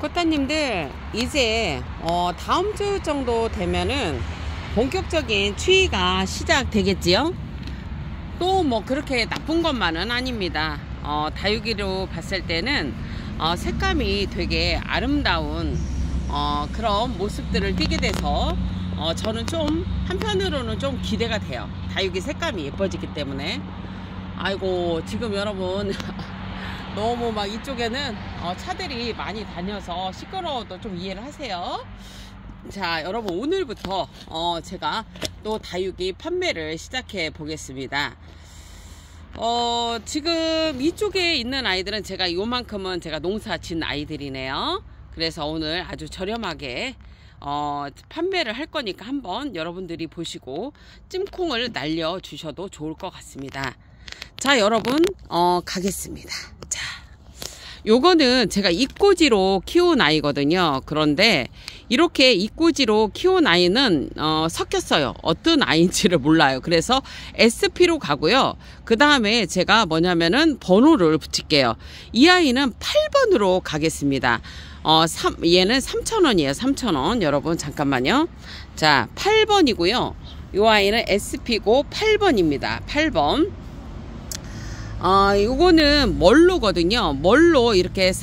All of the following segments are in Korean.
꽃다님들 이제 다음 주 정도 되면은 본격적인 추위가 시작되겠지요. 또 뭐 그렇게 나쁜 것만은 아닙니다. 다육이로 봤을 때는 색감이 되게 아름다운 그런 모습들을 띠게 돼서 저는 좀 한편으로는 좀 기대가 돼요. 다육이 색감이 예뻐지기 때문에. 아이고 지금 여러분 너무 막 이쪽에는 차들이 많이 다녀서 시끄러워도 좀 이해를 하세요. 자, 여러분 오늘부터 제가 또 다육이 판매를 시작해 보겠습니다. 지금 이쪽에 있는 아이들은 제가 요만큼은 제가 농사 진 아이들이네요. 그래서 오늘 아주 저렴하게 판매를 할 거니까 한번 여러분들이 보시고 찜콩을 날려 주셔도 좋을 것 같습니다. 자, 여러분 가겠습니다. 자, 요거는 제가 이꼬지로 키운 아이거든요. 그런데 이렇게 이꼬지로 키운 아이는 섞였어요. 어떤 아이인지를 몰라요. 그래서 SP로 가고요. 그 다음에 제가 뭐냐면은 번호를 붙일게요. 이 아이는 8번으로 가겠습니다. 얘는 3,000원이에요. 3,000원. 여러분 잠깐만요. 자, 8번이고요. 이 아이는 SP고 8번입니다. 8번. 요거는 멀로거든요. 멀로 이렇게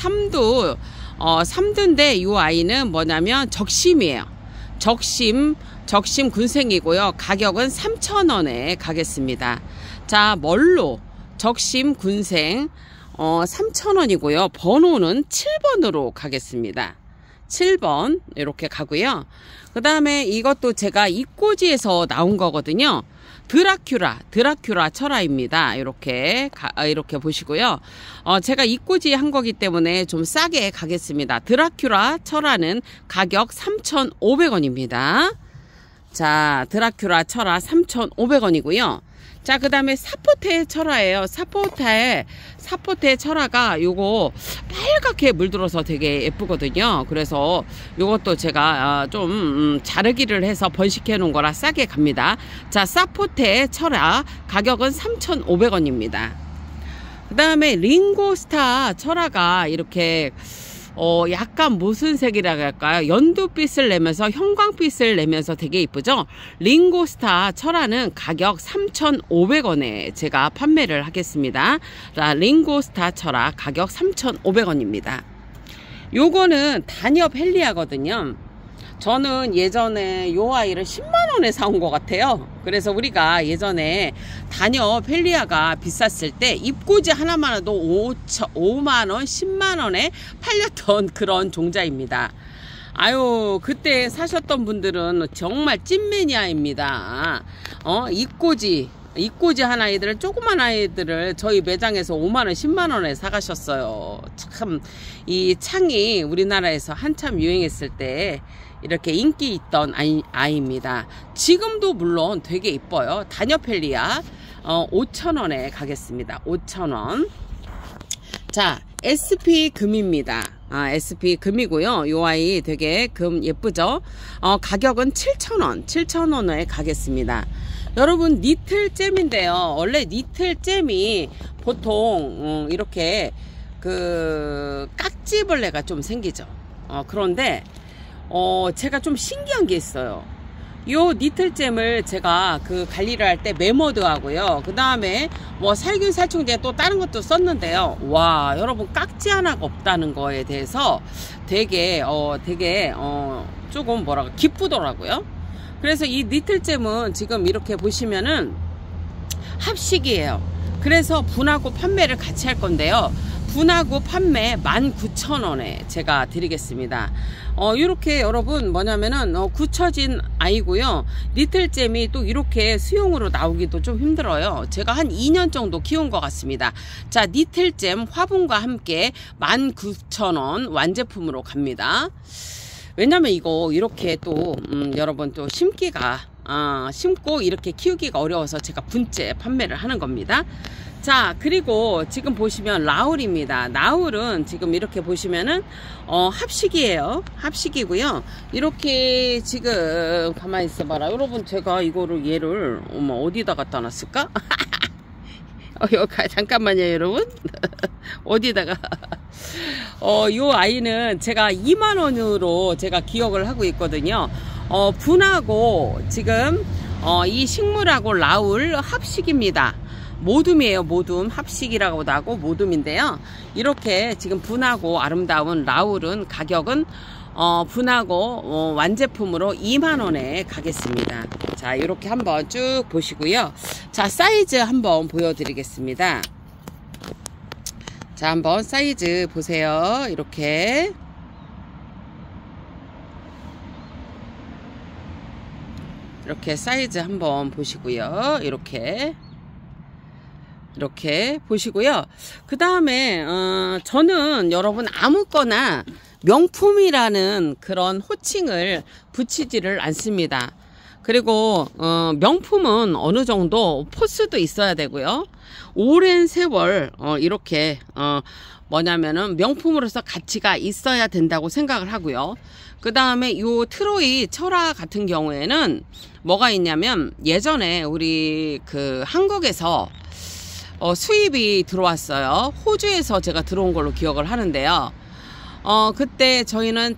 3두인데 이 아이는 뭐냐면 적심이에요. 적심 군생이고요. 가격은 3,000원에 가겠습니다. 자, 멀로 적심 군생 3,000원이고요. 번호는 7번으로 가겠습니다. 7번 이렇게 가고요. 그 다음에 이것도 제가 이꼬지에서 나온 거거든요. 드라큘라 철화입니다. 이렇게 보시고요. 제가 이꼬지 한 거기 때문에 좀 싸게 가겠습니다. 드라큘라 철화는 가격 3,500원입니다. 자, 드라큘라 철화 3,500원이고요. 자, 그 다음에 사포테 철화예요. 사포테 철화가 요거 빨갛게 물들어서 되게 예쁘거든요. 그래서 요것도 제가 좀 자르기를 해서 번식해 놓은 거라 싸게 갑니다. 자, 사포테 철화 가격은 3,500원입니다. 그 다음에 링고스타 철화가 이렇게 약간 무슨 색이라고 할까요? 연두빛을 내면서 형광빛을 내면서 되게 이쁘죠? 링고스타 철화는 가격 3,500원에 제가 판매를 하겠습니다. 링고스타 철화 가격 3,500원입니다. 요거는 단엽 헬리아거든요. 저는 예전에 요 아이를 10만원에 사온 것 같아요. 그래서 우리가 예전에 단엽 헬리아가 비쌌을 때 잎꽂이 하나만 해도 5만원, 10만원에 팔렸던 그런 종자입니다. 아유, 그때 사셨던 분들은 정말 찐 매니아입니다. 잎꽂이 한 아이들을, 조그만 아이들을 저희 매장에서 5만원, 10만원에 사가셨어요. 참, 이 창이 우리나라에서 한참 유행했을 때 이렇게 인기 있던 아이입니다. 지금도 물론 되게 이뻐요. 단엽헬리아 5,000원에 가겠습니다. 5,000원. 자, SP 금입니다. SP 금이고요. 요 아이 되게 금 예쁘죠? 가격은 7,000원. 7,000원에 가겠습니다. 여러분, 니틀잼인데요. 원래 니틀잼이 보통 이렇게 깍지벌레가 좀 생기죠. 그런데 제가 좀 신기한 게 있어요. 요 니틀잼을 제가 관리를 할 때 메모드 하고요. 그 다음에 뭐 살균 살충제 또 다른 것도 썼는데요. 와, 여러분 깍지 하나가 없다는 거에 대해서 되게 조금 기쁘더라고요. 그래서 이 니틀잼은 지금 이렇게 보시면은 합식이에요. 그래서 분하고 판매를 같이 할 건데요. 분하고 판매 19,000원에 제가 드리겠습니다. 이렇게 여러분 뭐냐면은 굳혀진 아이고요. 니틀잼이 또 이렇게 수용으로 나오기도 좀 힘들어요. 제가 한 2년 정도 키운 것 같습니다. 자, 니틀잼 화분과 함께 19,000원 완제품으로 갑니다. 왜냐면 이거 이렇게 또 여러분 또 심고 이렇게 키우기가 어려워서 제가 분째 판매를 하는 겁니다. 자, 그리고 지금 보시면 라울입니다. 라울은 지금 이렇게 보시면은 합식이에요. 합식이고요. 이렇게 지금 가만히 있어봐라. 여러분, 제가 얘를 어디다 갖다 놨을까? 잠깐만요, 여러분. 어디다가. 요 아이는 제가 2만원으로 제가 기억을 하고 있거든요. 분하고 지금, 이 식물하고 라울 합식입니다. 모둠이에요. 모둠. 합식이라고도 하고 모둠인데요. 이렇게 지금 분하고 아름다운 라울은 가격은 분하고 완제품으로 2만원에 가겠습니다. 자, 이렇게 한번 쭉 보시고요. 자, 사이즈 한번 보여드리겠습니다. 자, 한번 사이즈 보세요. 이렇게 사이즈 한번 보시고요. 이렇게 보시고요. 그 다음에 저는 여러분 아무거나 명품이라는 그런 호칭을 붙이지를 않습니다. 그리고 명품은 어느 정도 포스도 있어야 되고요. 오랜 세월 이렇게 뭐냐면은 명품으로서 가치가 있어야 된다고 생각을 하고요. 그 다음에 요 트로이 철화 같은 경우에는 뭐가 있냐면 예전에 우리 그 한국에서 수입이 들어왔어요. 호주에서 제가 들어온 걸로 기억을 하는데요. 그때 저희는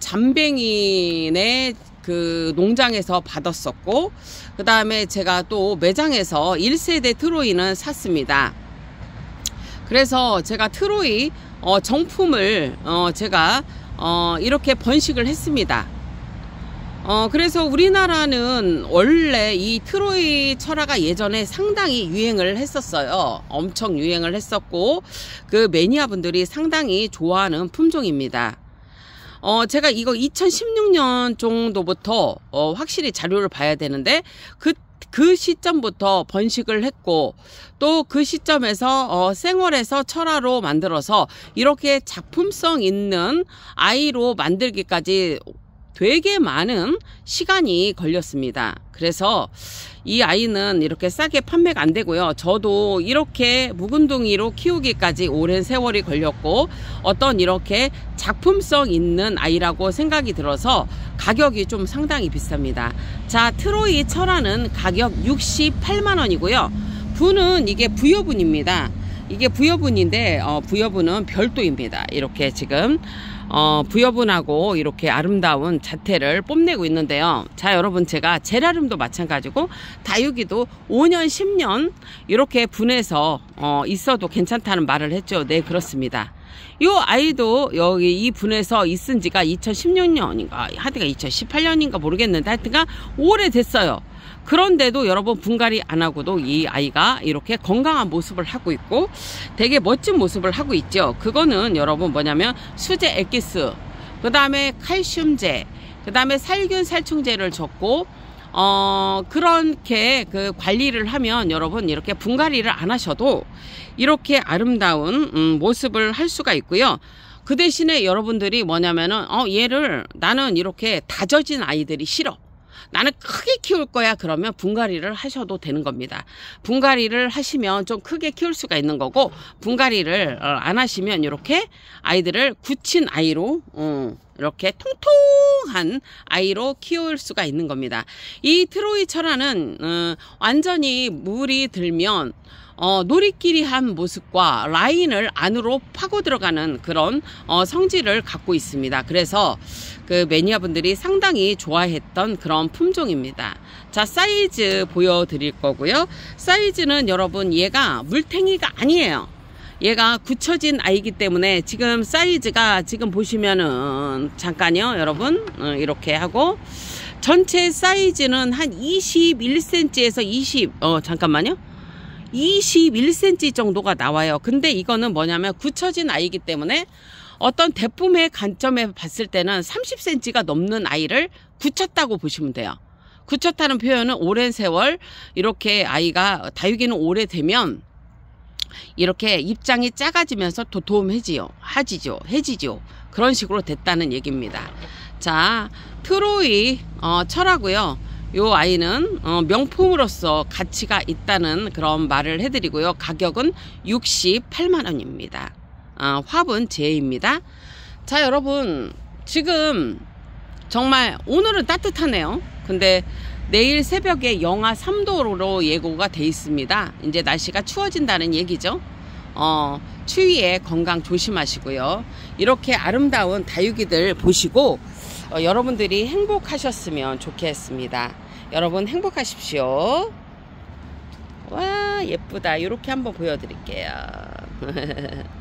잠뱅이네 그 농장에서 받았었고, 그 다음에 제가 또 매장에서 1세대 트로이는 샀습니다. 그래서 제가 트로이 정품을 제가 이렇게 번식을 했습니다. 그래서 우리나라는 원래 이 트로이 철화가 예전에 상당히 유행을 했었어요. 엄청 유행을 했었고, 그 매니아 분들이 상당히 좋아하는 품종입니다. 제가 이거 2016년 정도부터 확실히 자료를 봐야 되는데 그 시점부터 번식을 했고, 또 그 시점에서 생월에서 철화로 만들어서 이렇게 작품성 있는 아이로 만들기까지 되게 많은 시간이 걸렸습니다. 그래서 이 아이는 이렇게 싸게 판매가 안 되고요. 저도 이렇게 묵은둥이로 키우기까지 오랜 세월이 걸렸고, 어떤 이렇게 작품성 있는 아이라고 생각이 들어서 가격이 좀 상당히 비쌉니다. 자, 트로이 철화는 가격 68만원이고요. 분은 이게 부여분입니다. 이게 부여분인데 부여분은 별도입니다. 이렇게 지금 부여분하고 이렇게 아름다운 자태를 뽐내고 있는데요. 자, 여러분, 제가 제라름도 마찬가지고 다육이도 5년 10년 이렇게 분해서 있어도 괜찮다는 말을 했죠. 네, 그렇습니다. 이 아이도 여기 이 분에서 있은 지가 2016년인가 하여튼 2018년인가 모르겠는데 하여튼가 오래됐어요. 그런데도 여러분 분갈이 안 하고도 이 아이가 이렇게 건강한 모습을 하고 있고 되게 멋진 모습을 하고 있죠. 그거는 여러분 뭐냐면 수제 엑기스, 그 다음에 칼슘제, 그 다음에 살균 살충제를 줬고 그렇게 그 관리를 하면 여러분 이렇게 분갈이를 안 하셔도 이렇게 아름다운 모습을 할 수가 있고요. 그 대신에 여러분들이 뭐냐면은 얘를 나는 이렇게 다져진 아이들이 싫어, 나는 크게 키울 거야, 그러면 분갈이를 하셔도 되는 겁니다. 분갈이를 하시면 좀 크게 키울 수가 있는 거고, 분갈이를 안 하시면 이렇게 아이들을 굳힌 아이로 이렇게 통통한 아이로 키울 수가 있는 겁니다. 이 트로이 철화는 완전히 물이 들면 노리끼리한 모습과 라인을 안으로 파고 들어가는 그런 성질을 갖고 있습니다. 그래서 그 매니아분들이 상당히 좋아했던 그런 품종입니다. 자, 사이즈 보여드릴 거고요. 사이즈는 여러분 얘가 물탱이가 아니에요. 얘가 굳혀진 아이기 때문에 지금 사이즈가 지금 보시면은 잠깐요 여러분, 이렇게 하고 전체 사이즈는 한 21cm에서 잠깐만요, 21cm 정도가 나와요. 근데 이거는 뭐냐면 굳혀진 아이이기 때문에 어떤 대품의 관점에 봤을 때는 30cm가 넘는 아이를 굳혔다고 보시면 돼요. 굳혔다는 표현은 오랜 세월 이렇게 아이가 다육이는 오래되면 이렇게 입장이 작아지면서 도톰해지죠. 그런 식으로 됐다는 얘기입니다. 자, 트로이 철하고요. 요 아이는 명품으로서 가치가 있다는 그런 말을 해드리고요. 가격은 68만원입니다. 화분 제입니다. 자, 여러분, 지금 정말 오늘은 따뜻하네요. 근데 내일 새벽에 영하 3도로 예고가 돼 있습니다. 이제 날씨가 추워진다는 얘기죠. 추위에 건강 조심하시고요. 이렇게 아름다운 다육이들 보시고 여러분들이 행복하셨으면 좋겠습니다. 여러분 행복하십시오. 와, 예쁘다. 이렇게 한번 보여드릴게요.